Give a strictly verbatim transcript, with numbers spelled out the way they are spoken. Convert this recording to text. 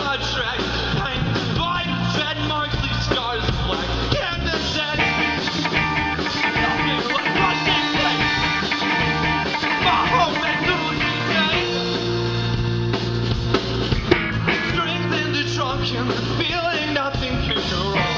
contract. Paint, blind, tread marks, these scars of black. Camden said, nothing like Russian place. My home and New Day. Strings in the trunk and the feeling nothing can go wrong.